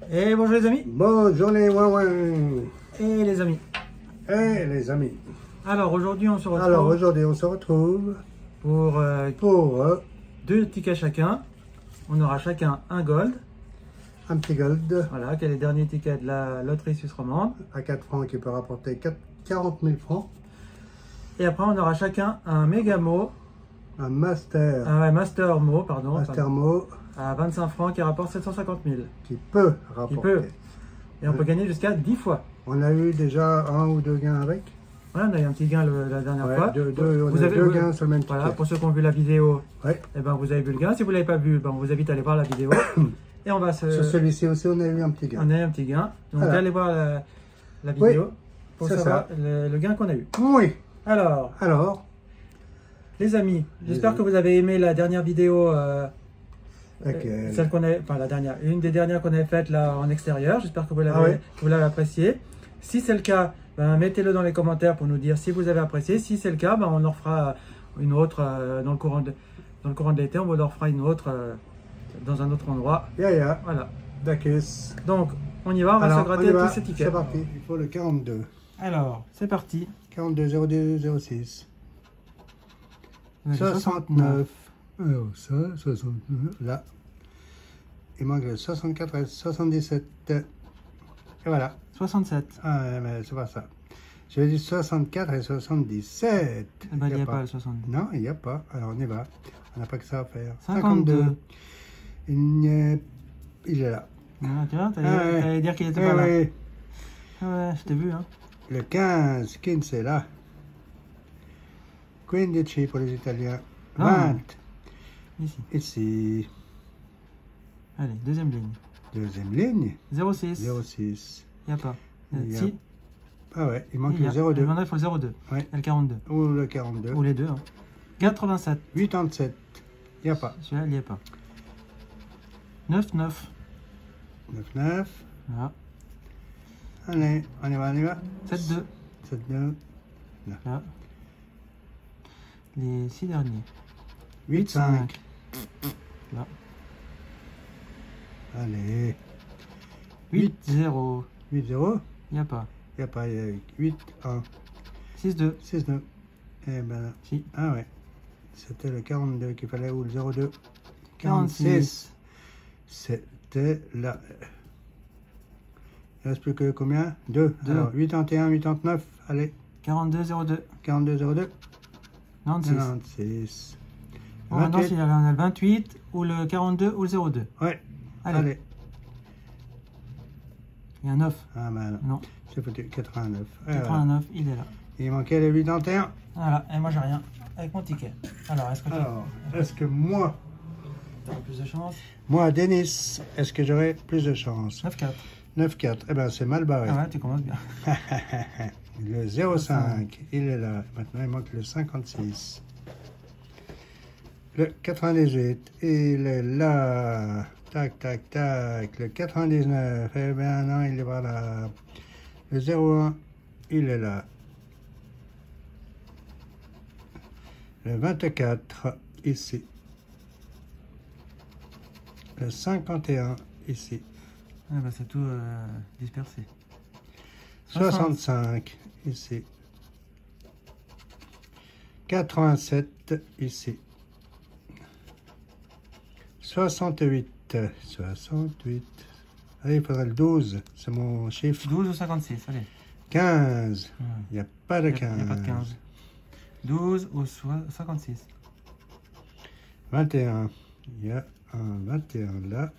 Et bonjour les amis. Bonjour les ouin. Et les amis. Et les amis. Alors aujourd'hui on se retrouve. Pour deux tickets chacun. On aura chacun un gold. Un petit gold. Voilà, qui est le dernier ticket de la loterie suisse romande. À 4 francs qui peut rapporter 40 000 francs. Et après on aura chacun un méga mot. Un master. Master mot, pardon. Master mot. À 25 francs qui rapporte 750 000. Qui peut rapporter. Et on peut gagner jusqu'à 10 fois. On a eu déjà un ou deux gains avec. Voilà, on a eu un petit gain la dernière fois. Vous avez deux gains sur le même ticket. Voilà, pour ceux qui ont vu la vidéo, ouais. Et ben, vous avez vu le gain. Si vous ne l'avez pas vu, ben, on vous invite à aller voir la vidéo. Et on va Sur celui-ci aussi, on a eu un petit gain. On a eu un petit gain. Donc, voilà. allez voir la vidéo pour savoir le gain qu'on a eu. Oui. Alors les amis, j'espère que vous avez aimé la dernière vidéo. Celle qu'on a, enfin la dernière, une des dernières qu'on avait faites là en extérieur. J'espère que vous l'avez apprécié. Si c'est le cas, ben, mettez-le dans les commentaires pour nous dire si vous avez apprécié. Si c'est le cas, ben, on en fera une autre dans le courant de l'été. On vous en fera une autre dans un autre endroit. Voilà. Donc on y va, on va se gratter tous ces tickets. C'est parti. Il faut le 42. Alors c'est parti. 42 02 06. 69. Alors ça, 69. Là. Il manque le 64 et 77. Et voilà. 67. Ah, mais c'est pas ça. J'ai dit 64 et 77. Eh ben, il n'y a pas le 70. Non, il n'y a pas. Alors, on y va. On n'a pas que ça à faire. 52. Il est là. Ah, tu vois, t'allais dire qu'il était pas là. Oui. Ah ouais, je t'ai vu. Hein. Le 15, Kins est là. 15 pour les Italiens. 20. Ici. Allez, deuxième ligne. Deuxième ligne. 06. 06. Il n'y a pas. Si. Ah ouais, il manque le 02. Maintenant, il faut le 02. Ouais. Et le 42. Ou le 42. Ou les deux. Hein. 87. 87. Il n'y a pas. Celui-là, il n'y a pas. 99. 99. Là. Allez, on y va. 72. 72. Là. Les 6 derniers. 85. Là. Allez. 8-0. 8-0. Il n'y a pas. Il n'y a pas. 8-1. 6-2. 6-2. Eh ben. Si. Ah ouais. C'était le 42 qu'il fallait ou le 02. 46. C'était là. Il ne reste plus que combien? 2. Alors 81, 89. Allez. 42-02. 42-02. 96. 96. Bon, maintenant, il y a le 28 ou le 42 ou le 02. Ouais. Allez. Il y a 9. Ah ben non. C'est foutu. 89. 89, il est là. Il manquait le 81. Voilà. Et moi, j'ai rien avec mon ticket. Alors, est-ce que moi... tu auras plus de chance? Moi, Denis, est-ce que j'aurai plus de chance? 9-4. 9-4. Eh ben, c'est mal barré. Ah ouais, tu commences bien. Le 05, il est là. Maintenant, il manque le 56. Le 98, il est là. Tac, tac, tac. Le 99, eh bien non, il est pas là. Le 01, il est là. Le 24, ici. Le 51, ici. Ah bah c'est tout dispersé. 65, ici. 87, ici. 68. 68. Allez, il faudrait le 12. C'est mon chiffre. 12 ou 56, allez. 15. Il n'y a pas de 15. Il n'y a pas de 15. 12 ou 56. 21. Il y a un 21 là.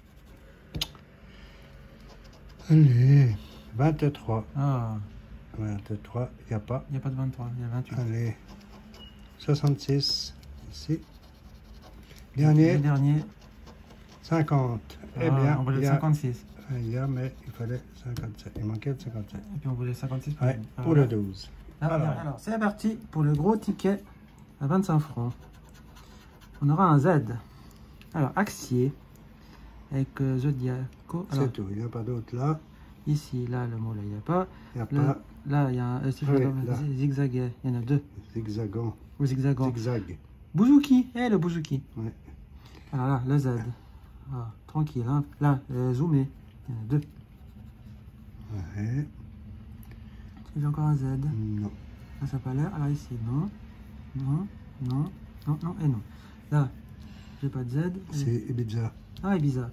Allez. 23. Ah. 23. Il n'y a pas. Il n'y a pas de 23. Il y a 28. Allez. 66. Ici. Dernier. Le dernier. 50. Eh bien, on voulait 56. Il y a, mais il fallait 57. Il manquait le 57. Et puis on voulait 56 pour le 12. Alors c'est parti pour le gros ticket à 25 francs. On aura un Z. Alors, Axier avec Zodiaco. C'est tout, il n'y a pas d'autre là. Ici, là, le mot, là, il n'y a pas. Il n'y a pas. Là, il y a un zigzag. Il y en a deux. Zigzagant. Ou zigzagant. Zigzag. Bouzouki. Le Bouzouki. Ouais. Alors là, le Z. Ah, tranquille. Hein. Là, zoomé. Il y en a 2. Ouais. J'ai encore un Z. Non. Là, ça n'a pas l'air. Alors ici, non. Non, non, non, non et non. Là, j'ai pas de Z. C'est Ibiza. Ah, Ibiza.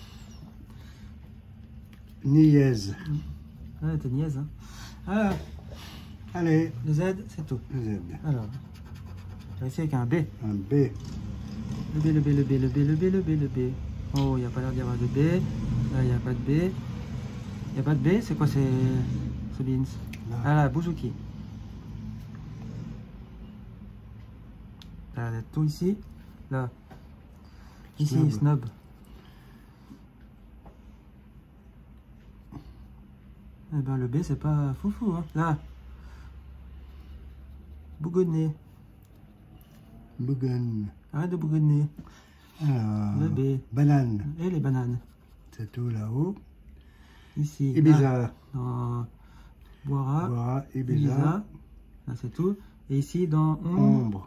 Niaise. Ah, t'es niaise, hein. Ah, allez. le Z, c'est tout. Le Z. Alors, je vais essayer avec un B. Un B. Le B, le B, le B, le B, le B, le B, le B. Oh, il n'y a pas l'air d'y avoir de B. Là, il n'y a pas de B. Il n'y a pas de B. C'est quoi, c'est Beans? Ah là, Bouzouki. Là, il y a tout ici. Là. Ici, Snob. Eh ben, le B, c'est pas foufou, hein. Là. Bougonner. Bougonne. Arrête de bougonner. Alors, le B. Banane. Et les bananes. C'est tout là-haut. Ici. Ibiza. Dans Boira. Boira, Ibiza. Là, c'est tout. Et ici, dans Ombre.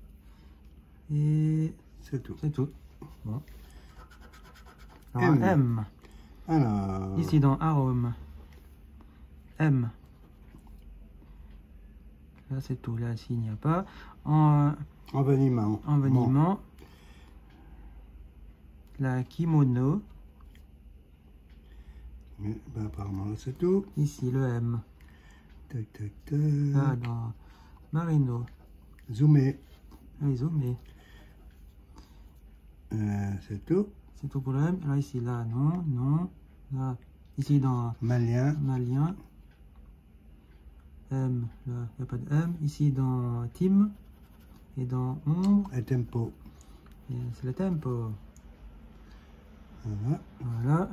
Et c'est tout. C'est tout. Bon. Alors, M. Alors. Ici, dans Arôme. M. Là, c'est tout. Là, s'il n'y a pas. Envenimement. Envenimement. Bon. La kimono. Mais, ben, apparemment, là, c'est tout. Ici, le M. Tac, tac, tac. Là, dans Marino. Zoomé. Oui, zoomé. C'est tout. C'est tout pour le M. Là, ici, là, non, non. Là, ici, dans Malien. Malien. M, là, il n'y a pas de M. Ici, dans Team. Et dans Ombre. Et tempo. C'est le tempo. Voilà. Voilà.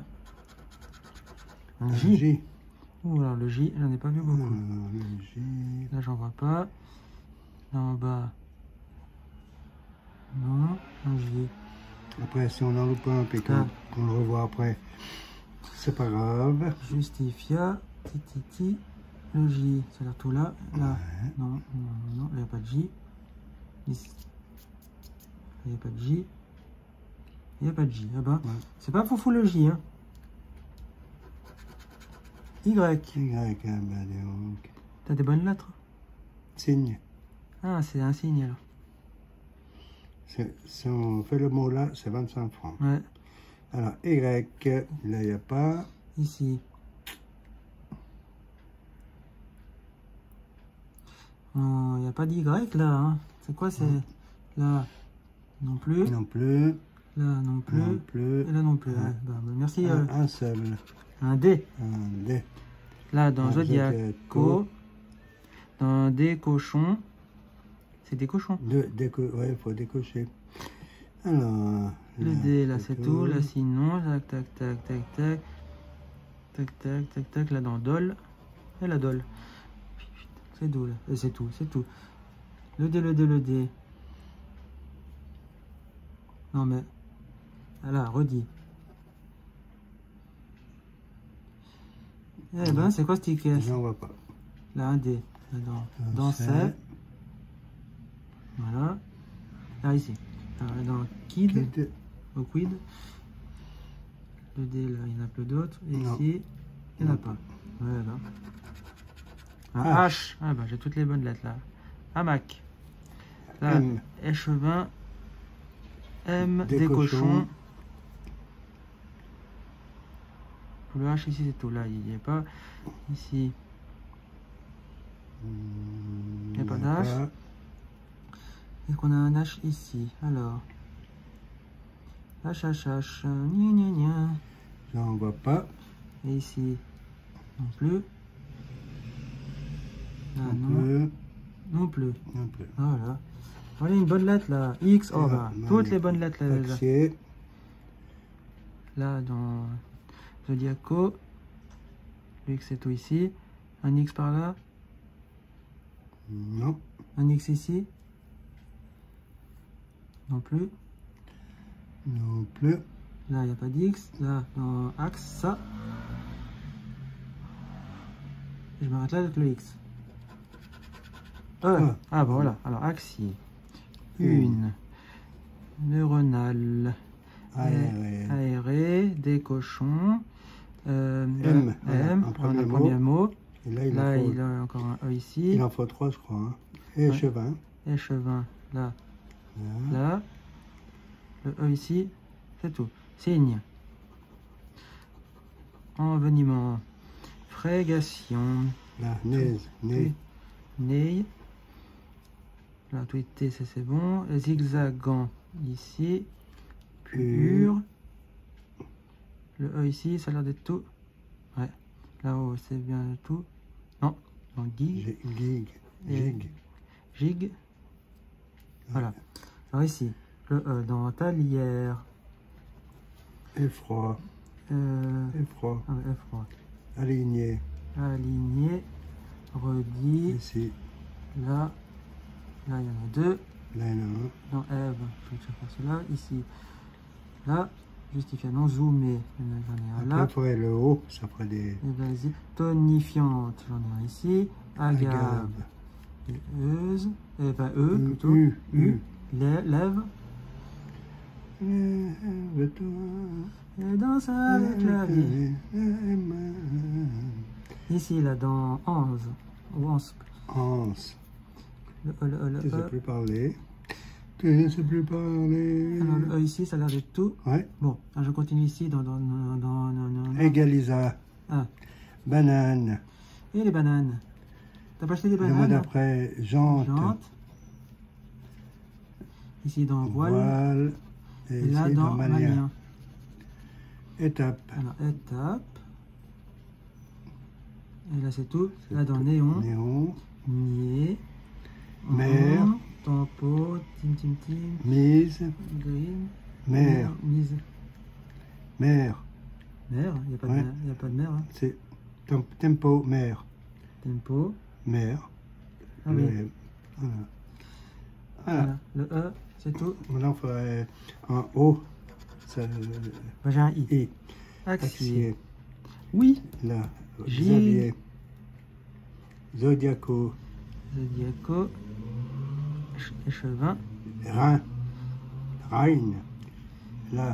Un J. J. Ouh, alors le J, j'en ai pas vu beaucoup. Le J. Là, j'en vois pas. Là, en bas. Non, un J. Après, si on en loupe un, puis qu'on le revoit après, c'est pas grave. Justifia, tititi, le J, ça a l'air tout là. Là, ouais. Non, non, non, il n'y a pas de J. Ici, il n'y a pas de J. Il n'y a pas de J. Ah ben, ouais. C'est pas foufou le J, hein. Y. Y, ben donc. T'as des bonnes lettres? Signe. Ah, c'est un signe alors. Si on fait le mot là, c'est 25 francs. Ouais. Alors, Y, là, il n'y a pas. Ici. Il n'y a pas d'Y là. Hein. C'est quoi? C'est là non plus. Non plus. Là non plus. Non plus. Et là non plus. Ouais. Bah, merci. Un seul. Un D. Un D. Là, dans Zodiaco. Dans des cochons. C'est des cochons. Ouais, il faut décocher. Alors. Le D, là, c'est tout. Là, sinon. Tac, tac, tac, tac, tac. Tac, tac, tac, tac. Là, dans Dol. Et la Dol. C'est doux, là. Et c'est tout, c'est tout. Le D, le D, le D. Non, mais. Là, redis. Eh ben, c'est quoi ce ticket? Je n'en vois pas. Là, un D. Là, dans c'est. Voilà. Là, ici. Alors, dans Kid. Au Quid. Le D, là, il y en a peu d'autres. Et non. Ici, il n'y en a pas. Ouais, là. Un H. Ah, bah, j'ai toutes les bonnes lettres, là. Hamac. Là, M. Échevin. M. Des cochons. Le H, ici, c'est tout. Là, il n'y a pas. Ici. Il n'y a pas d'H. Est-ce qu'on a un H ici? Alors. H, H, H. Gna, gna, gna. J'en vois pas. Et ici, non plus. Là, non plus. Non plus. Voilà. Voilà une bonne lettre là. X, oh là. Toutes les bonnes lettres là. Axier. Là, dans Zodiaco. Le X, c'est tout ici. Un X par là. Non. Un X ici. Non plus. Non plus. Là, il n'y a pas d'X. Là, dans Axe, ça. Et je m'arrête là avec le X. Ah, bah voilà. Alors, axier. Une. Neuronale. Aéré. Aéré. Des cochons. M, M, un on a le premier mot. Et là, il a encore un E ici. Il en faut 3, je crois. Hein. Et échevin. Échevin, là. Là. Le E ici, c'est tout. Signe. Envenimement. Frégation. Là, naise, nez. Nez. Là, tweeté, c'est bon. Zigzagant ici. Pur. Le E ici, ça a l'air d'être tout. Ouais. Là-haut, c'est bien tout. Non. Donc, gig. Gig. Gig. Voilà. Alors ici, le E dans talière. Effroi. Effroi. Ah ouais, effroi. Aligné. Aligné. Redit. Ici. Là. Là, il y en a deux. Là, il y en a un. Dans Eve, je vais faire cela. Ici. Là. Justifiant. Zoomé. J'en ai un là. Après, le haut, ça ferait des... Vas-y. Tonifiante. J'en ai un ici. Agave. Et euse. Eh ben, plutôt. Lève. Et danse avec la vie. Ici, là, dans 11. Ou 11. 11. Tu ne sais plus parler. Tu ne sais plus parler. Alors, le E ici, ça a l'air d'être tout. Ouais. Bon, alors je continue ici dans Égalisa. Ah. Banane. Et les bananes. T'as pas acheté des bananes? Le mois d'après, jante. Ici, dans voile. Voile. Et là, dans malien. Étape. Alors, étape. Et là, c'est tout. Là, dans néon. Néon. Nier. Mer. Tempo. Tim. Mise. Green. Mer. Mise. Mer. Mer. Il n'y a pas de mer. Hein. C'est tempo, mer. Tempo. Mer. Ah oui. Voilà. Le E, c'est tout. Maintenant, il faudrait un O. J'ai un I. Axier. Oui. Là. Xavier. Zodiaco. Échevin. Rhin. Rhin. Là.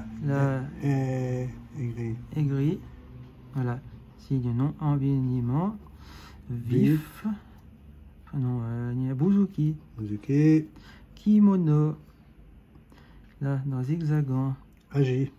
Aigri. Voilà. Signe non. Envenimement. Vif. Non, Bouzouki. Kimono. Là, dans zigzagant. Agi.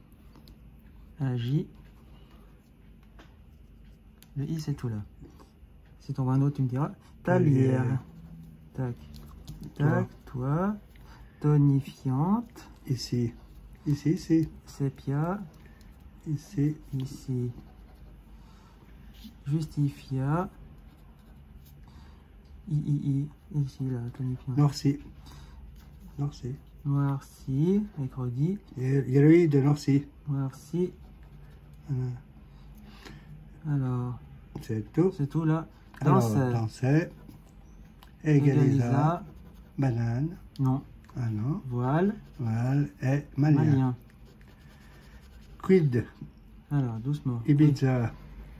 Le I, c'est tout là. Si t'en vois un autre, tu me diras. Talière. Tac. Toi. Tonifiante. Ici. Sépia. Ici. Justifia. Ici, là, tonifiante. Noirci. Avec redit. Il y a le I de Noirci. Noirci. Alors. C'est tout. C'est tout là. Dansait. Égalisa. Banane. Non. Ah non. Voile et malien. Quid. Alors, doucement. Ibiza.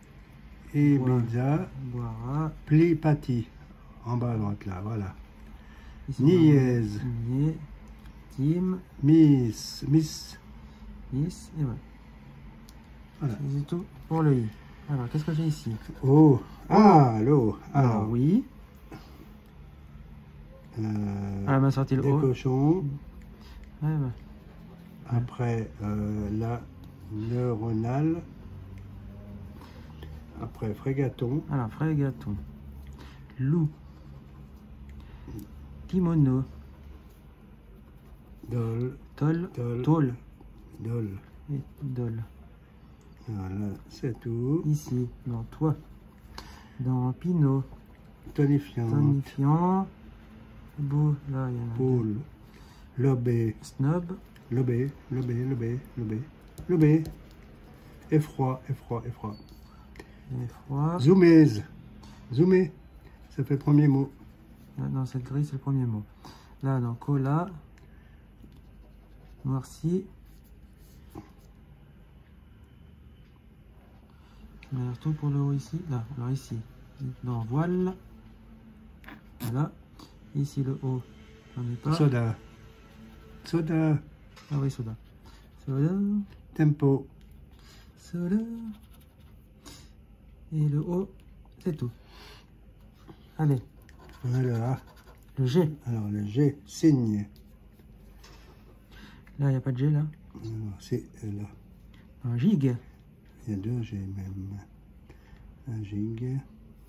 Boira. Plipati. En bas à droite là, voilà. Ici, Niaise. Tim. Miss. Et voilà. C'est tout pour le I. Alors, qu'est-ce que j'ai ici? Oh. Ah, l'eau. Alors, oui. Elle m'a sorti le des O. Cochons. Ouais. Après, la neuronale. Après, frégaton. Alors, frégaton. Loup. Kimono. Dol. Tôle. Dol. Et dol. Voilà, c'est tout. Ici, dans toi. Dans Pinot. Tonifiant. Beau, là, il y en a. Poule. Lobé. Snob. Lobé. Effroi. Zoomaise. Zoomé. Ça fait le premier mot. Là, dans cette grille, c'est le premier mot. Là, dans cola. Noirci. On a tout pour le haut ici. Là, alors ici. Dans voile. Voilà. Ici le haut. J'en ai pas. Soda. Ah oui, soda. Tempo. Soda. Et le O, c'est tout. Allez. On a le A. Le G. Alors, le G, signe. Là, il n'y a pas de G, là. Non, c'est là. Un gig. Il y a 2 G même. Un gig.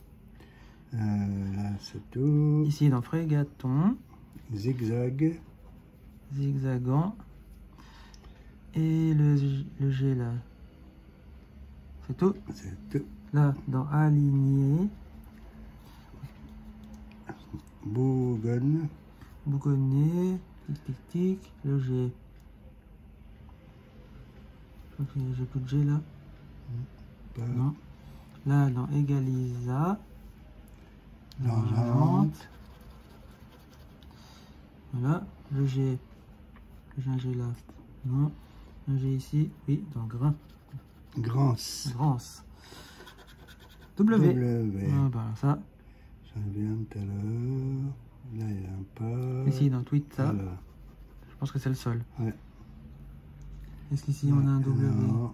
Là, c'est tout. Ici, dans frégaton. Zigzag. Zigzagant. Et le G, là. C'est tout. C'est tout. Là, dans aligné. Bougonne. Bougonnier. Tic, tic, tic. Le G. Ok, j'ai plus de G, là. Pas. Non. Là, dans égalisa. Dans Nantes. Voilà, le G. J'ai un G là. Non. Un G ici. Oui, dans grain. Grance. Grance. W. W. Ah, bah, ça. Ça vient tout à l'heure. Là, il y a un pas. Ici, dans tweet, ça. Voilà. Je pense que c'est le sol. Ouais. Est-ce qu'ici, on a un W? Non.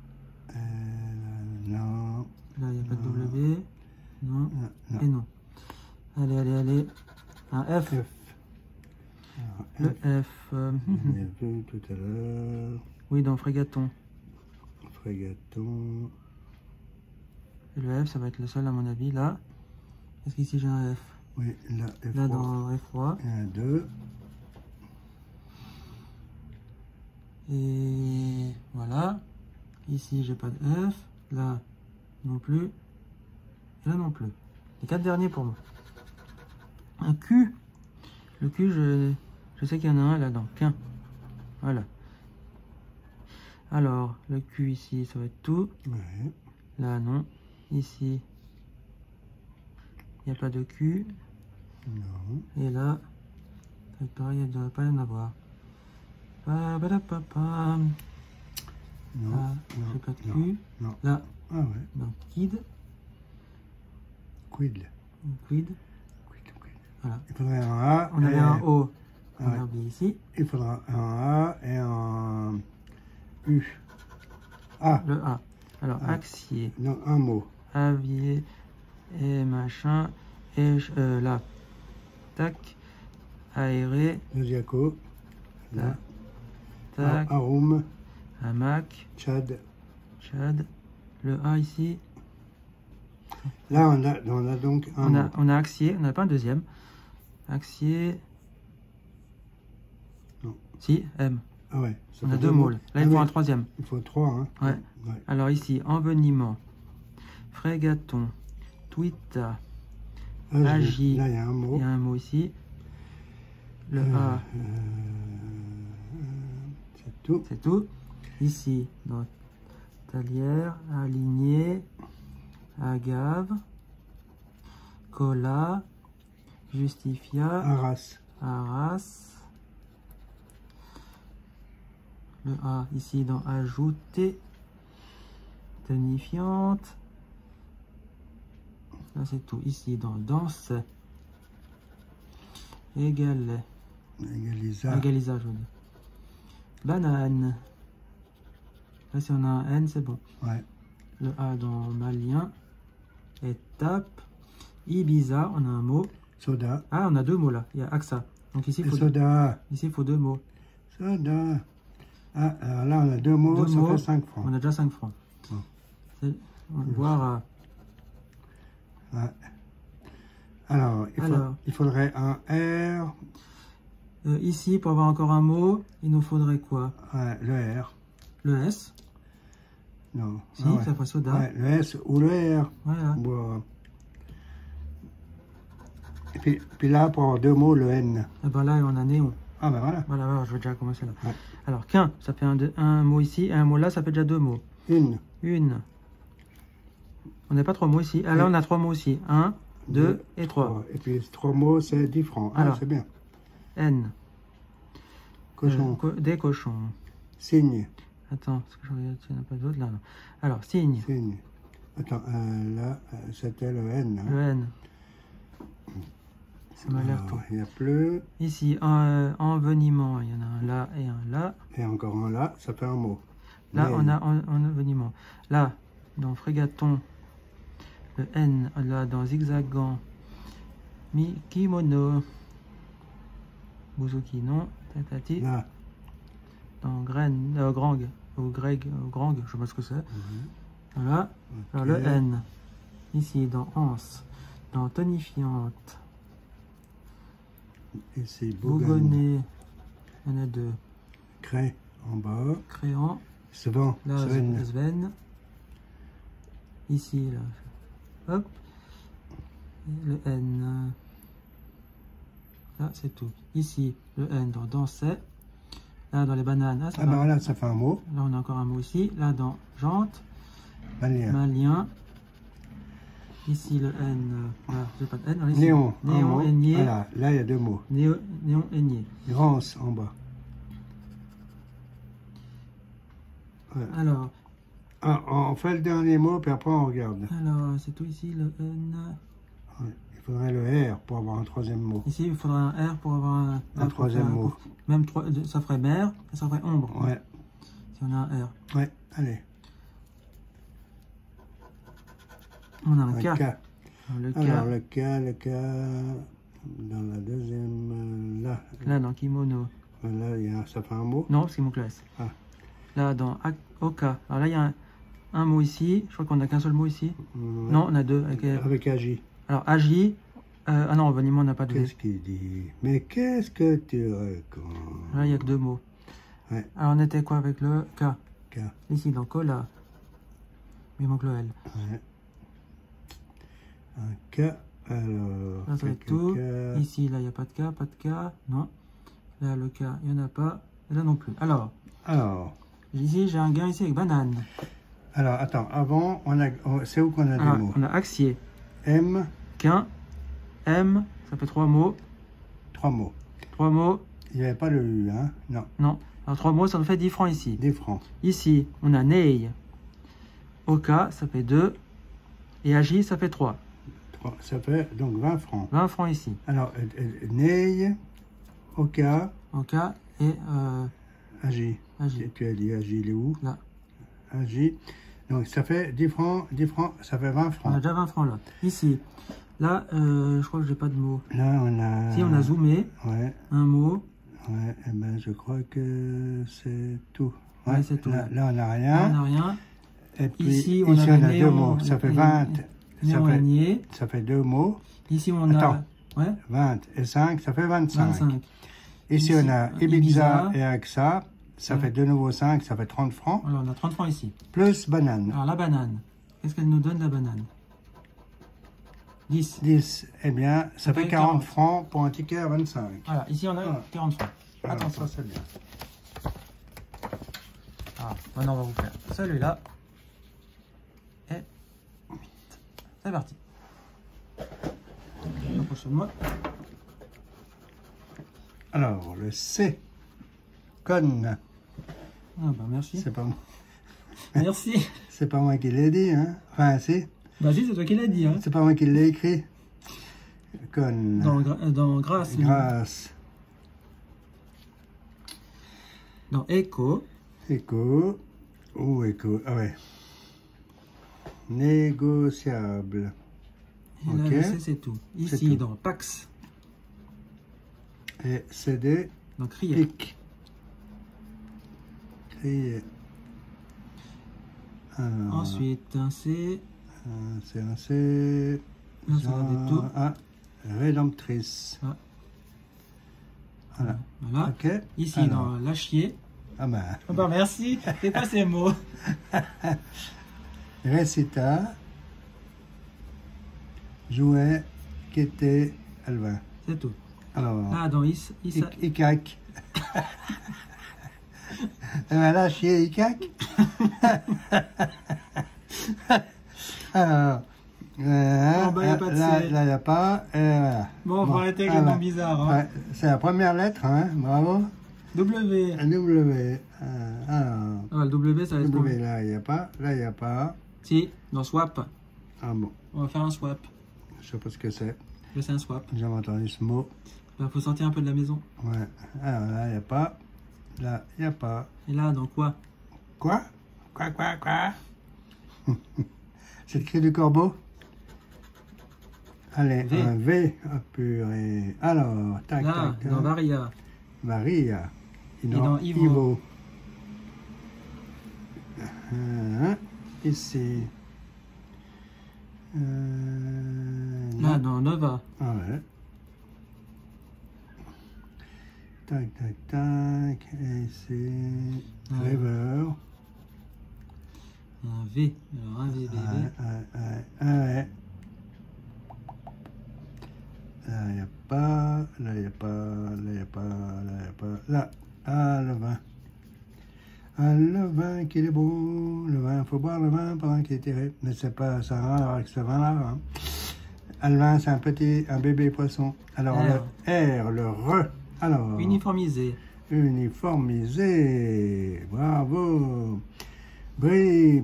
Non. Là, il n'y a pas de W. Non. Non. Et non. Allez, allez, allez. Un F. F. Alors, Le F. on l'a vu tout à l'heure. Oui, dans frégaton. Frégaton. Et le F, ça va être le sol, à mon avis, là. Est-ce qu'ici, j'ai un F? Oui, là, F3. Là, dans F3. Et un 2. Et voilà. Ici, j'ai pas de F. Là, non plus. Et là, non plus. Les 4 derniers pour moi. Un Q. Le Q, je sais qu'il y en a un là-dedans. Qu'un. Voilà. Alors, le Q ici, ça va être tout. Ouais. Là, non. Ici, il n'y a pas de Q. Non. Et là, ça va être pareil, il ne devrait pas y en avoir. Pa, ba, da, pa, pa. Non. Là, Non. j'ai pas de Non. Q. Non. Là, Ah ouais. donc kid. Quid. Quid. Quid. Voilà. Il faudrait un A. On avait un O. On Ouais. a oublié ici. Il faudra un A et un U. A. Le A. Alors, Ah. axier, Non, un mot. avier et machin. Et là, tac, aéré, Zodiaco. Là. tac, Arum. hamac, Tchad. Tchad. Le A ici. Là, on a donc un mot. On a axier, on n'a pas un deuxième. Axier. Non. Si, M. Ah ouais. Ça On a fait 2 mots là. Là, il faut Ah un oui. troisième. Il faut 3, hein. Ouais. Ouais. Alors ici, envenimant, frégaton, twita, Ah, agi. là, il y a un Il mot. y a un mot ici. Le A, C'est tout. c'est tout. Ici, dans talière, aligné, agave, cola, justifia, Arras. arras. Le A ici dans ajouter, tonifiante. Là c'est tout. Ici dans danse, égal, Égalisa. égalisage, je veux dire. Banane. Là si on a un N c'est bon. Ouais. Le A dans malien, étape, Ibiza, on a un mot. Soda. Ah on a 2 mots là, il y a AXA. Donc ici Et soda. il faut 2 mots. Soda. Ah, alors là, on a 2 mots, Deux ça mots. fait 5 francs. On a déjà 5 francs. Bon. On va voir. Ouais. Alors, il faudrait un R. Ici, pour avoir encore un mot, il nous faudrait quoi? Ouais, le R. Le S. Non. Si, Ah ouais. ça fait soda. Ouais, le S ou le R. Voilà. Bon. Et puis là, pour avoir 2 mots, le N. Et ben là, on a néon. Ah ben voilà. Voilà, voilà, je vais déjà commencer là. Ouais. Alors, qu'un, ça fait un mot ici, et un mot là, ça fait déjà 2 mots. Une. Une. On n'a pas 3 mots ici. Ah là, on a 3 mots aussi. 1, 2 et 3. Et puis 3 mots, c'est 10 francs. Ah, Alors. c'est bien. N. Cochon. Des cochons. Signe. Attends, parce que je regarde s'il n'y en a pas d'autres là. Non. Alors, signe. Signe. Attends, là, c'était le N. Hein. Le N. Ça m'a l'air tout. Il n'y a plus. Ici, envenimant, il y en a un là et un là. Et encore un là, ça fait un mot. Là, Mais- on a envenimant. Là, dans frégaton, Le N, là, dans zigzagant. Kimono. Buzuki, non. Tatati. Là. Dans graine, Grang, ou Greg, Grang, je sais pas ce que c'est. Voilà. Okay. Alors le N. Ici, dans Anse. Dans tonifiante. Ici, Bougonnet. Il y en a deux. Cré en bas. Créant. Sven. Là, Sven. Sven. Ici, là. Hop. Et le N. Là, c'est tout. Ici, le N dans dansait. Là, dans les bananes. Ah, Ah ben là, ça fait un mot. là, on a encore un mot ici. Là, dans jante. Malien. Malien. Ici, le N. Là, j'ai pas de N. Alors, ici, Néon. Néon, aigné. Voilà, là, il y a deux mots. Néon, aigné. Grance en bas. Ouais. Alors, Ah, on fait le dernier mot, puis après on regarde. alors c'est tout ici, le N. Ouais. Il faudrait le R pour avoir un troisième mot. Ici, il faudra un R pour avoir Un troisième mot. Même ça ferait mer, et ça ferait ombre. Ouais. Si on a un R. Ouais, allez. On a un K. K. Alors, le K. Alors, le K, dans la deuxième, là. Là, dans kimono. Là, ça fait un mot. Non, parce qu'il manque le S. Ah. Là, dans Oka. Alors là, il y a un mot ici. Je crois qu'on n'a qu'un seul mot ici. Ouais. Non, on a deux. Avec Agi. Alors, Agi. Ah non, au Vaniment, on n'a pas de V. Qu'est-ce qu'il dit? Mais qu'est-ce que tu racontes? Là, il n'y a que deux mots. Ouais. Alors, on était quoi avec le K? K. Ici, dans Cola. Il manque le L. Ouais. Un K. Alors. Là, ça va être tout. Ici, là, il n'y a pas de K, pas de K. Non. Là, le K, il n'y en a pas. Et là non plus. Alors, ici, j'ai un gain ici avec banane. Alors, attends. Avant, c'est où qu'on a des mots? On a axier. M. Quin. M. Ça fait trois mots. Trois mots. Trois mots. Il n'y avait pas le U, hein? Non. Non. Alors, trois mots, ça nous fait 10 francs ici. 10 francs. Ici, on a Ney. Oka, ça fait 2. Et Agi, ça fait 3. Ça fait donc 20 francs. 20 francs ici. Alors, Ney, Oka. Oka et Agi. Agi. Tu as dit Agi, il est où? Là. Agi. Donc, ça fait 10 francs, ça fait 20 francs. On a déjà 20 francs là. Ici. Là, je crois que j'ai pas de mots. Là, on a... Si, on a zoomé. Ouais. Un mot. Ouais, et ben, je crois que c'est tout. Ouais, c'est tout. Là, on n'a rien. Là, on n'a rien. Et puis, ici, on a deux mots. Ça fait 20. Ça fait deux mots. Ici, on a... Ouais. 20 et 5, ça fait 25. 25. Ici, on a Ibiza et AXA. Ça fait de nouveau 5, ça fait 30 francs. Alors, on a 30 francs ici. Plus banane. Alors, la banane. Qu'est-ce qu'elle nous donne, la banane? 10. 10. Eh bien, ça fait 40 francs pour un ticket à 25. Voilà, ici, on a 40 francs. Attention, ça, c'est bien. Ah, maintenant, on va vous faire celui-là. Et 8. C'est parti. Approche de moi. Alors, le C. Con. Ah bah merci. C'est pas moi. Merci. C'est pas moi qui l'ai dit, hein. Enfin, si. Bah si, c'est toi qui l'as dit, hein. C'est pas moi qui l'ai écrit. Con. Dans grâce. Grâce. Dans écho. Écho. Ou écho. Ah ouais. Négociable. Et ok. là, c'est tout. Ici, tout. dans Pax. Et CD. Dans crier. Pic. Crier. Alors, ensuite, un C. C'est un C. Là, ça va être tout. Ah, rédemptrice. Ah. Voilà. Voilà. Ok. Ici, alors. dans lâchier. Ah ben. Ah bah merci. C'est pas ces mots. Récita. Jouet. Quêté. Alvin. C'est tout. Alors. Là, dans Icac. Voilà, chez Icac. Alors. Bon, bah, y a pas de là, C. il n'y a pas. Voilà. Bon, on va arrêter avec les noms bizarres. Hein. Ouais, c'est la première lettre, hein. Bravo. W. W. Alors. Ah, le W, ça va être W, là, il n'y a pas. Là, il n'y a pas. Si, dans swap. Ah bon. On va faire un swap. Je sais pas ce que c'est. C'est un swap. J'ai jamais entendu ce mot. Bah, faut sortir un peu de la maison. Ouais. Alors là, il n'y a pas. Là, il n'y a pas. Et là, dans quoi? Quoi? C'est le cri du corbeau? Allez, V. un V. Oh, purée. Alors, tac, Là, tac, dans tac. Varia. Maria. Et dans Ivo. Ici. Là, dans Nova. Ah ouais. Tac, tac, tac. Et ici. Ouais. River. Un V. Alors, un V, V, V. Ouais. Là, il n'y a pas. Là, il n'y a pas. Là, il n'y a pas. Là, il n'y a pas. Là. Ah, le vin. Ah, le vin qu'il est beau. Le vin, il faut boire le vin pendant qu'il est tiré. Mais c'est pas ça a rien avec ce vin-là. Hein. Ah, le vin, c'est un bébé poisson. Alors, R. le R, le R. Alors. Uniformisé. Uniformisé. Bravo. Brie.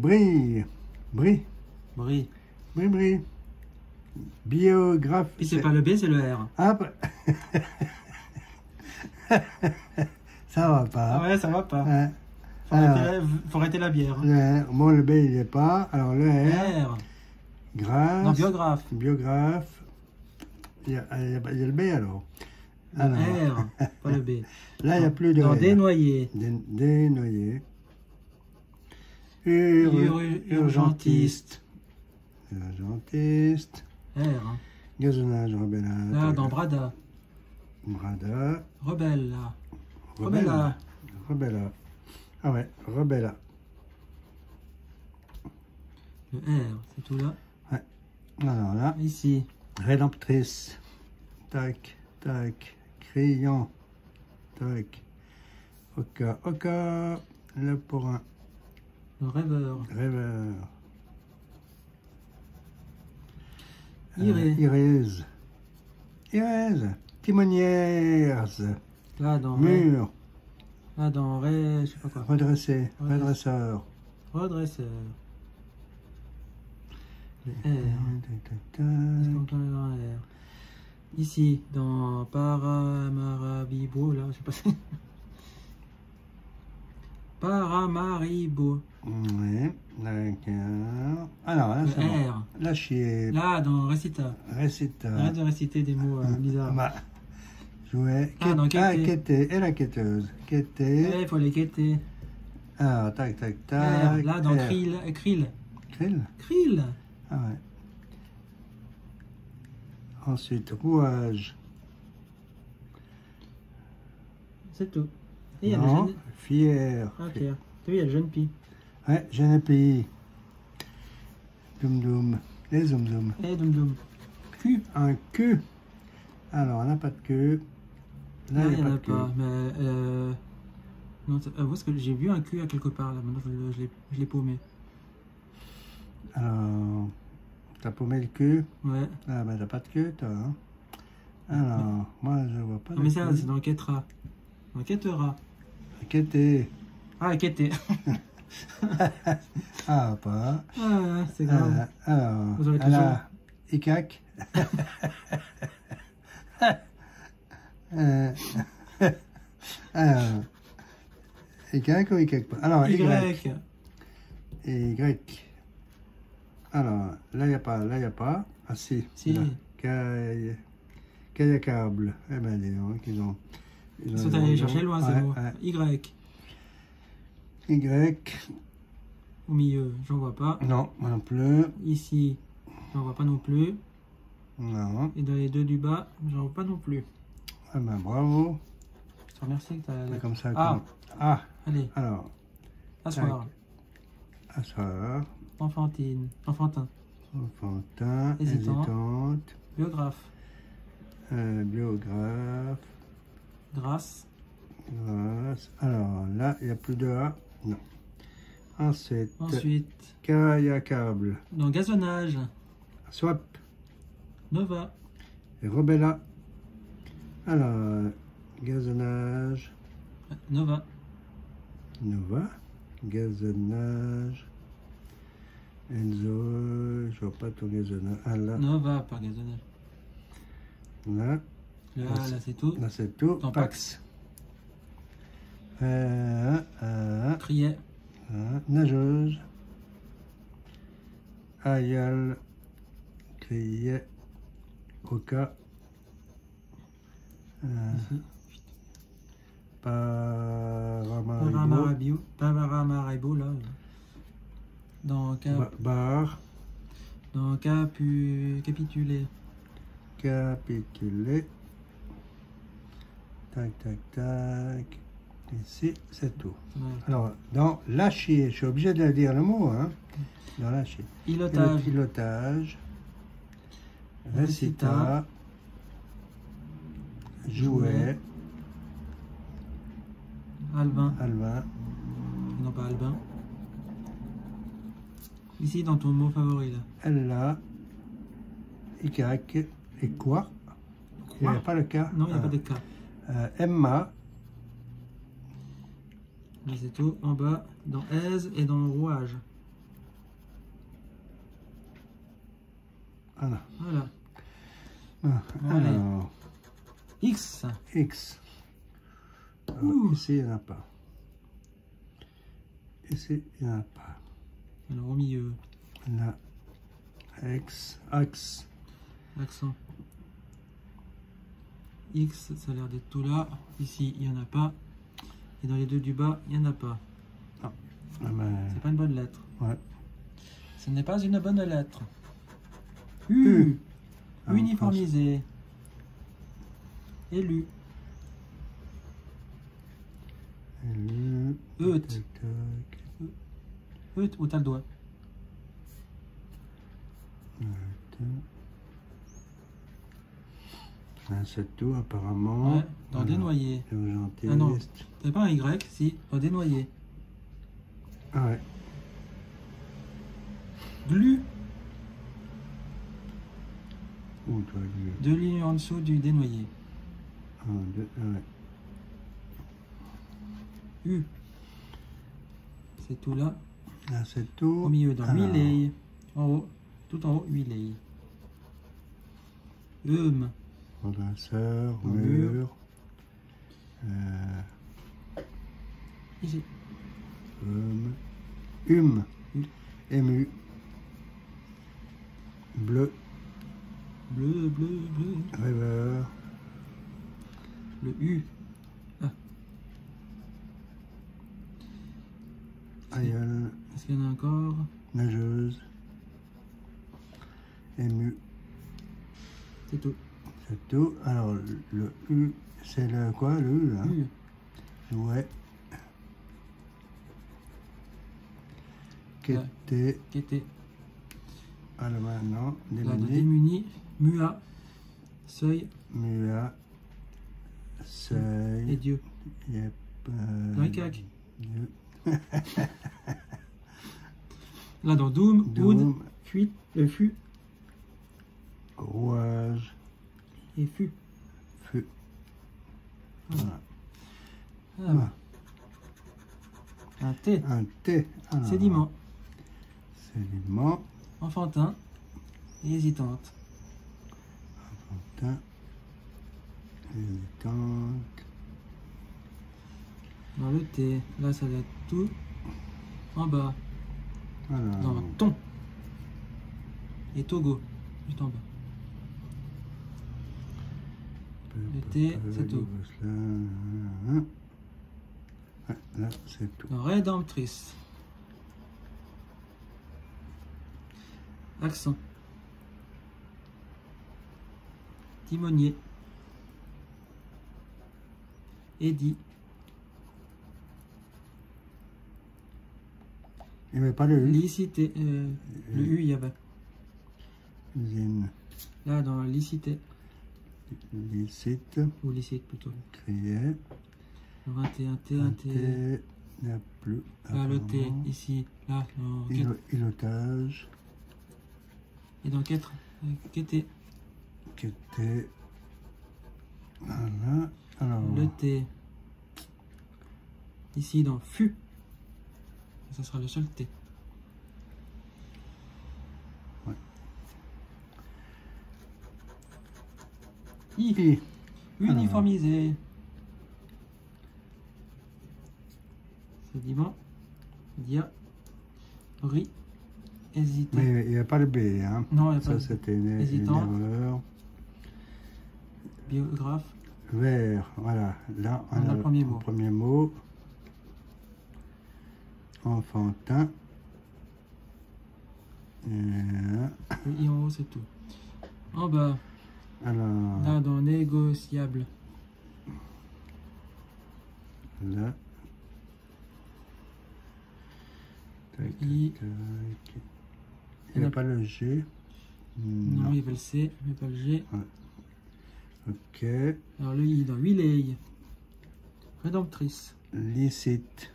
Biographe. Puis c'est pas le B, c'est le R. Ah, ça va pas. Ah ouais, ça va pas. Hein. Faut arrêter la bière. Bon, le B, il n'y est pas. Alors, le R. R. Grâce. Non, biographe. Biographe. Il y a le B alors. R, pas le B. Là, il n'y a plus de Dans R. dénoyé. Dénoyé. Urgentiste. Urgentiste. R. Hein. Gazonnage, rebellage. Là, dans Brada. Brada. Rebella. Rebella. Ah ouais, Rebella. Le R, c'est tout là. Ouais. Alors là, Ici. rédemptrice. Tac, tac. Crayon. Tac. Oka. Le pourrin. Le rêveur. Rêveur. Iré. Irèse. Timonière. Là, dans Mur. Là, dans Ré, je sais pas quoi. Redressé. Redresseur. Redresseur. Le R. Tac, tac, tac. Est-ce qu'on peut aller dans le R? Ici, dans Paramaribo, là, je sais pas si... Paramaribo. Oui, d'accord. Alors, là, c'est bon. R. La chier. Là, dans Recita. Récita. Arrête de réciter des mots bizarres. Bah, jouet. Ah, dans quêter. Quêter. Et la quêteuse. Quêter. Il faut les quêter. Alors, tac, tac, R. tac. Là, dans R. Krill. Krill. Krill. Ah ouais. Ensuite, rouage. C'est tout. Et il y a le Non, jeune... fier. Ah, tiens. Tu vois, il y a le jeune pie. Ouais, jeune pays. Doum. Et zoom. Et Doum. Q. Un cul. Alors, on n'a pas de queue. Là, Là, il il n'y n'y a en pas a de queue. pas. Mais. Non, où est-ce que j'ai vu un Q à quelque part là? Maintenant, je l'ai paumé. Alors, t'as paumé le cul. Ouais. Ah, ben t'as pas de queue, toi. Hein. Alors, moi, je vois pas Non, de mais ça, queue. c'est dans Quêtera. Dans Quêtera. Quêter. Ah, Quêter. Ah, pas. Ah, c'est grave. Alors, Vous aurez alors, Icac. Alors, Icac ou Icac pas? Alors, Y. Y. Alors, là, il n'y a pas. Ah, si. Si. Kayak-câble. Eh ben, dis donc, Ils sont allés chercher loin, ces mots. ouais. Y. Y. Au milieu, j'en vois pas. Non, moi non plus. Ici, j'en vois pas non plus. Non. Et dans les deux du bas, j'en vois pas non plus. Ah ben, bravo. Je te remercie que t'as... C'est comme ça. Ah. Ah. Allez, Alors, asseoir. asseoir. Enfantin. Enfantin. Hésitante. Biographe. Biographe. Grâce. Grâce. Alors, là, il n'y a plus de A. Non. Ensuite. Kayak-câble. Dans gazonnage. Swap. Nova. Et Rebella. Alors, gazonnage. Nova. Nova. Gazonnage. Enzo. Je vois pas ton gazonnage. Ah là. Nova, pas gazonnage. Là. Là, c'est tout. Là, c'est tout. Dans Pax. Criet. Nageuse. Aïeul. Criet. Oka. Paramaribo, là. Dans Bar. Dans capitulé. Capitulé. Tac, tac, tac. Ici, c'est tout. Ouais. Alors, dans lâcher, je suis obligé de dire le mot, hein. Dans lâcher. Îlotage. Îlotage. Récita. Jouet. Albin. Albin. Non, pas Albin. Ici, dans ton mot favori, là. Ella. Y. Et quoi? Il n'y a pas le K. Non, il n'y a pas de K. Emma. Là, c'est tout. En bas, dans aise et dans rouage. Voilà. Voilà. Alors. X. X. Ici, il n'y en a pas. Ici, il n'y en a pas. Alors, au milieu. Là. X. Axe. Accent. X, ça a l'air d'être tout là. Ici, il n'y en a pas. Et dans les deux du bas, il n'y en a pas. Ah, ben... C'est pas une bonne lettre. Ouais. Ce n'est pas une bonne lettre. U. Uniformisé. Élu. Élu. Eut. Eut, où t'as le doigt? C'est tout apparemment. Ouais, dans dénoyer. Urgentiste. Ah non, t'avais pas un Y, si, dans dénoyer. Ah ouais. Glu. Où toi, glu? Deux lignes en dessous du dénoyer. Ouais. U. C'est tout là. Là, c'est tout. Au milieu, dans huileille. En haut, tout en haut, huileille. Redresseur, mur. Ici. Ému. Bleu. Bleu. Rêveur. Le U. Ah. Aïeul. Est-ce qu'il y en a encore? Nageuse. Ému. C'est tout. C'est tout. Alors, le U, c'est le quoi, le U, là? U. Jouet. Qu'était. Alors maintenant, démuni. Démuni. Mua. Seuil. Mua. Seuil. Et Dieu. Yep. Dieu. Dieu. Là, dans Doom. Oud. Fuite. Le fut. Rouage. Et fut. Fut. Voilà. Voilà. Un T. Un T. Alors, Sédiment. Sédiment. Enfantin. Et hésitante. Enfantin. Hésitante. Dans le T. Là, ça doit être tout. En bas. Alors. Dans ton. Et Togo. Juste en bas. Le T, c'est tout. Là, c'est tout. Rédemptrice. Accent. Timonier. Eddy. Il n'y avait pas le U. Licité. Le U, il y avait. Usine. Là, dans licité. Licite. Ou licite plutôt. Crier. Alors, un T. Il n'y a plus. Là, le T, ici. Là, dans Îlotage. Et dans 4. Qu'était. Voilà. Alors. Le T. Ici, dans fut. Ça sera le seul T. Ouais. I. Uniformisé. Sédiment. Dia. Ri. Hésité. Mais il n'y a pas le B, hein. Non, il n'y a pas ça, c'était une hésitant. erreur. biographe. Vert, voilà. Là, on a le premier mot. Premier mot. Enfantin. Le i en haut, c'est tout. En bas, alors, là, dans négociable. Là. Tac, I. tac. Il n'y a pas le G. Non, il y avait le C, mais pas le G. Ouais. Ok. Alors le I dans Wiley. Rédemptrice. Licite.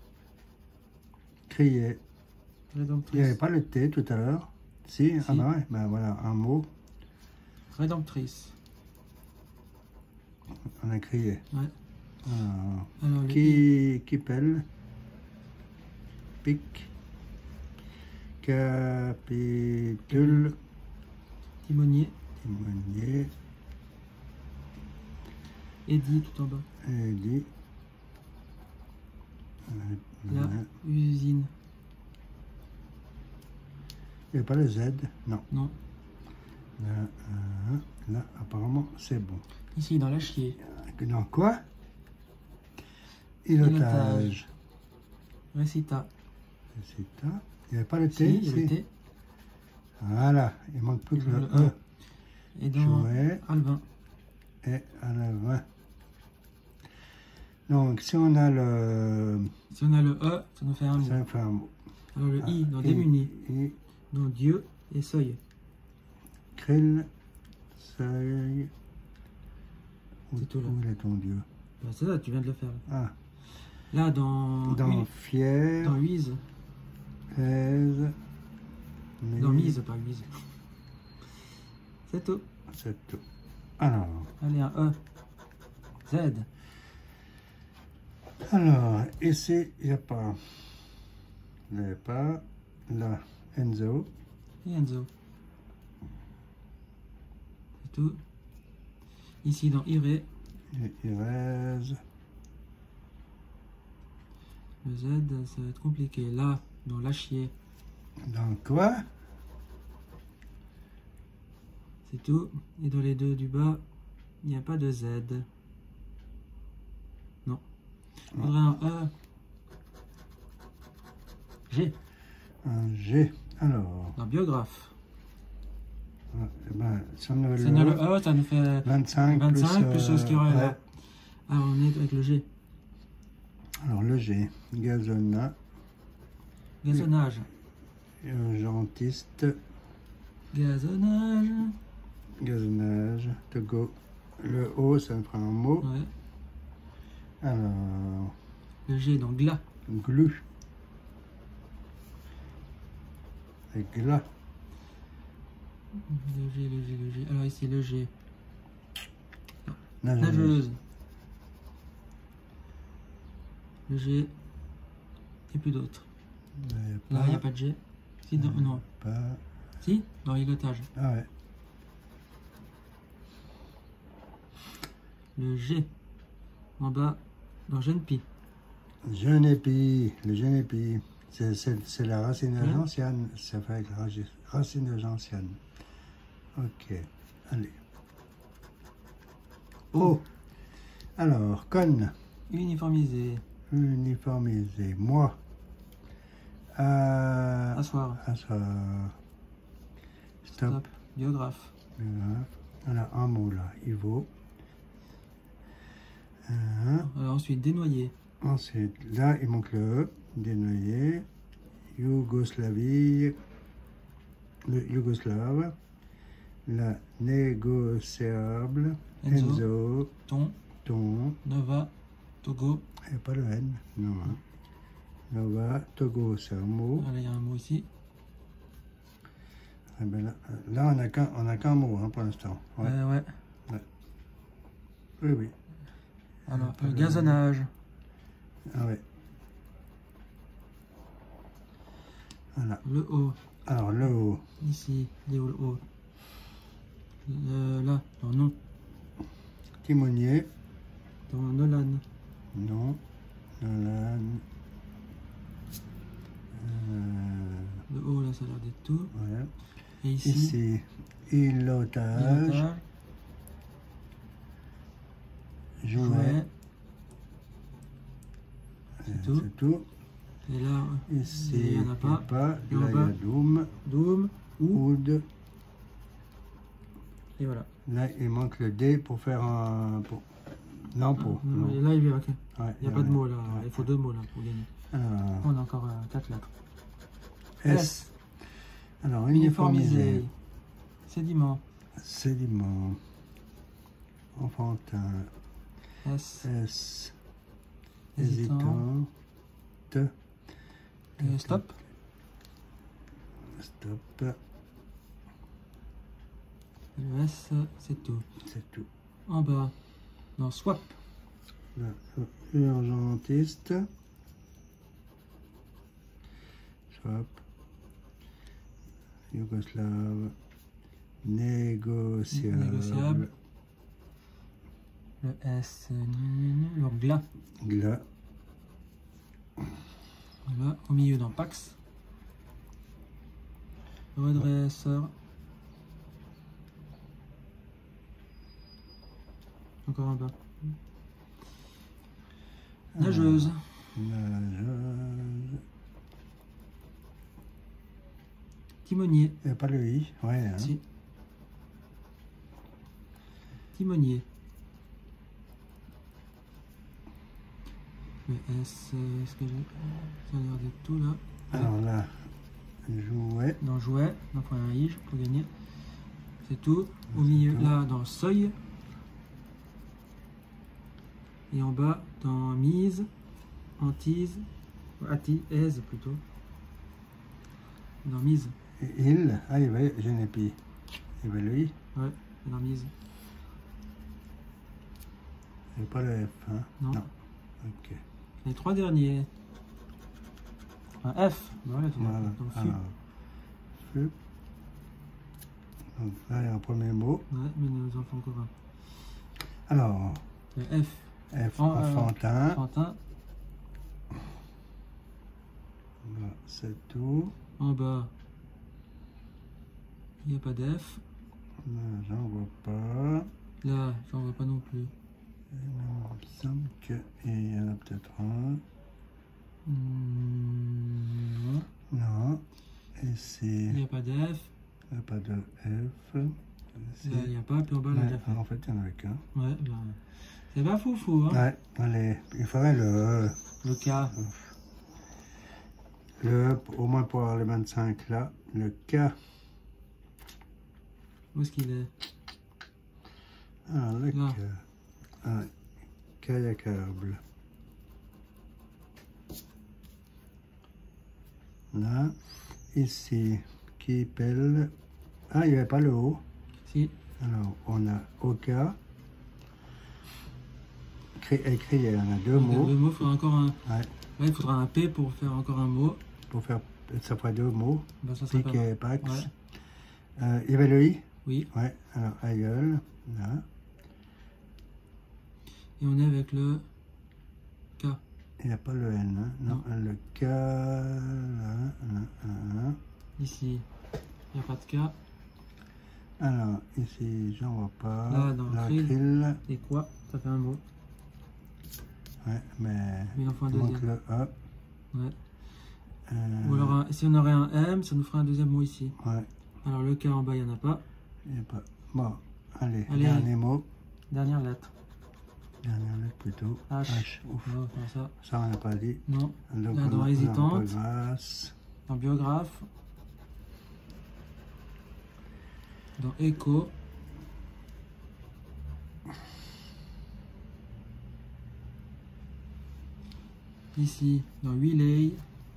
Crier. Rédemptrice. Il n'y avait pas le T tout à l'heure. Si, ah bah ouais, ben voilà, un mot. Rédemptrice. On a crié. Ouais. Alors, qui pèle. Pique. Capitule. Timonier. Timonier. Eddie tout en bas. Eddie. La usine. Il n'y a pas le Z, non. Non. Là, apparemment, c'est bon. Ici, dans l'acier. Dans quoi? Îlotage. Récita. Récita. Il n'y avait pas le T? Si, il y a le T. Voilà, il manque plus que le E. Et dans Alvin. Et Alvin. Donc, si on a le... Si on a le E, ça nous fait un mot. Ça fait un mot. Alors le I, dans démuni. Dans Dieu et seuil. Krill, seuil. Où est ton Dieu? Ben, c'est ça, tu viens de le faire. Ah. Là, dans fier. Dans Huise. Aise. Dans mise, pas Huise. C'est tout. C'est tout. Alors. Allez, un E. Z. Alors, ici, il n'y a pas. Il n'y a pas. Là, Enzo. Et Enzo. C'est tout. Ici, dans Iré. Irèse. Le Z, ça va être compliqué. Là, dans l'acier. Dans quoi? C'est tout. Et dans les deux du bas, il n'y a pas de Z. Non. Il faudrait un E. G. Un G. Alors. Dans biographe. Eh ben, si on avait le E, ça nous fait 25 plus ce qu'il y aurait là. Ah, on est avec le G. Alors le G. Gazonnage. Urgentiste. Gazonnage. Gazonnage. Togo. Le O, ça me fera un mot. Ouais. Alors. Le G, donc glas. Glu. Et glas. Le G. Alors ici, le G. Nageuse. Le G. Et plus d'autres. Là, il n'y a pas de G. Si, non. Pas. Si, dans îlotage. Ah ouais. Le G. En bas, dans jeune pie. Jeune épi. Le jeune épi. C'est la racine gentiane. Ça fait avec la racine gentiane. Ok. Allez. O. Alors, con. Uniformisé. Uniformisé. Moi. Asseoir. Stop. Biographe. Voilà, un mot là. Il vaut. Ensuite, dénoyer. Ensuite, là, il manque le E. Dénoyer. Yougoslavie. Le Yougoslave. La négociable. Enzo. Ton. Nova. Togo. Il n'y a pas le N. Non. Hein. Nova. Togo, c'est un mot. Voilà, il y a un mot ici. Eh ben là, on n'a qu'un mot hein, pour l'instant. Ouais. Oui. Alors, gazonnage. Ah ouais. Voilà. Le O. Alors, le O. Ici, il est où le O? Là, dans non. Timonier. Dans Nolan. Non. Nolan. Le O, là, ça a l'air d'être tout. Ouais. Et ici, îlotage. Jouet. C'est tout. Et là, ici, il n'y en a pas. Là, il y a Doom. Doom. Oud. Et voilà. Là, il manque le D pour faire un... Non, pour. Non. Et là, il n'y a, pas de mots là. Ouais. Il faut 2 mots là pour gagner. Alors, on a encore 4 lettres. S. Alors, uniformisé. Sédiment. Sédiment. Enfantin. S. Hésitant. T. Et stop. Stop. Le S, c'est tout. C'est tout. En bas, non, swap. Urgentiste. Swap. Yougoslave. Négociable. Le S, le glas. Glas. Là, au milieu dans Pax. Redresseur. Encore en bas. Nageuse. Nageuse. Timonier. Il n'y a pas le I, ouais. Hein. Si. Timonier. Le S, est-ce que j'ai... Ça a l'air d'être tout là. Alors là, jouet. Dans jouet, donc on a un I pour gagner. C'est tout. Au milieu, tout. Là, dans seuil. Et en bas, dans mise, hantise, aise plutôt. Dans mise. Et il, ah, il va, je n'ai plus. Il va le I. Ouais, dans mise. Et pas le F, hein? Non. Ok. Les 3 derniers. Un F. Voilà, tu voilà. Alors, feu. Donc là, il y a un premier mot. Ouais, mais nous en faut encore un. Alors. Le F. F, enfantin. Enfantin. Là, c'est tout. En bas, il n'y a pas d'F. Là, j'en vois pas. Là, j'en vois pas non plus. Il me semble qu'il y en a peut-être un. Non. Non. Ici. Il n'y a pas d'F. Il n'y a pas de F. Ici. Là, il n'y a pas, puis en bas, là, il y a fait. En fait, il n'y en avait qu'un. Ouais, bah, c'est pas foufou, hein. Ouais, allez, il faudrait le K. Le au moins pour avoir les 25 là. Le K. Où est-ce qu'il est? Ah, le K. Ah, kayakable. Là, ici, qui pèle. Ah, il n'y avait pas le O. Si. Alors, on a OK. Écrit, il y en a 2 mots. 2 mots, il faudra encore un. Ouais. Là, il faudra un P pour faire encore un mot. Pour faire, ça fera 2 mots. Ben, ça Pic et Pax. Ouais. Il y avait le I? Oui. Ouais, alors aïeul, là. Et on est avec le K. Il n'y a pas le N, hein? Non, le K, là. Ici, il n'y a pas de K. Alors, ici, j'en vois pas. Là, dans krill. Et quoi? Ça fait un mot. Ouais, mais il en faut un il deuxième. manque le A. Ouais. Ou alors, si on aurait un M, ça nous ferait un deuxième mot ici. Ouais. Alors, le K en bas, il n'y en a pas. Il n'y a pas. Bon, allez, dernier mot. Dernière lettre. Dernière lettre plutôt. H. Ouf. Non, ça, on n'a pas dit. Non. Donc, là, dans hésitante. Dans biographe. Dans écho. Ici, dans relay.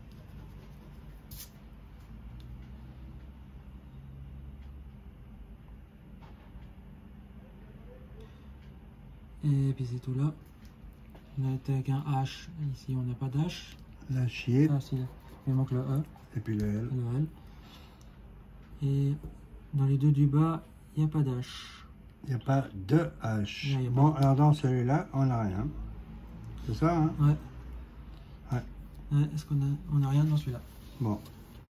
Et puis c'est tout là. On a été avec un H. Ici, on n'a pas d'H. La chier. Ah, si. Il manque le E. Et puis le L. Le L. Et dans les 2 du bas, il n'y a pas d'H. Il n'y a pas de H. Non, bon, alors dans celui-là, on n'a rien. C'est ça, hein? Ouais. Ouais. Ouais, est-ce qu'on a rien dans celui-là? Bon.